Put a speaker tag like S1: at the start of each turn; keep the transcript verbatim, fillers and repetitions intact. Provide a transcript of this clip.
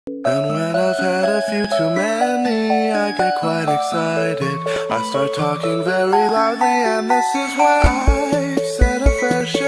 S1: And when I've had a few too many, I get quite excited. I start talking very loudly, and this is why I've said a fair share.